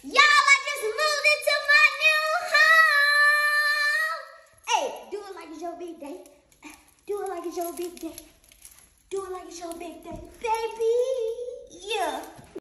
Y'all, I just moved into my new home. Hey, do it like it's your big day. Do it like it's your big day. Do it like it's your big day, baby. Yeah.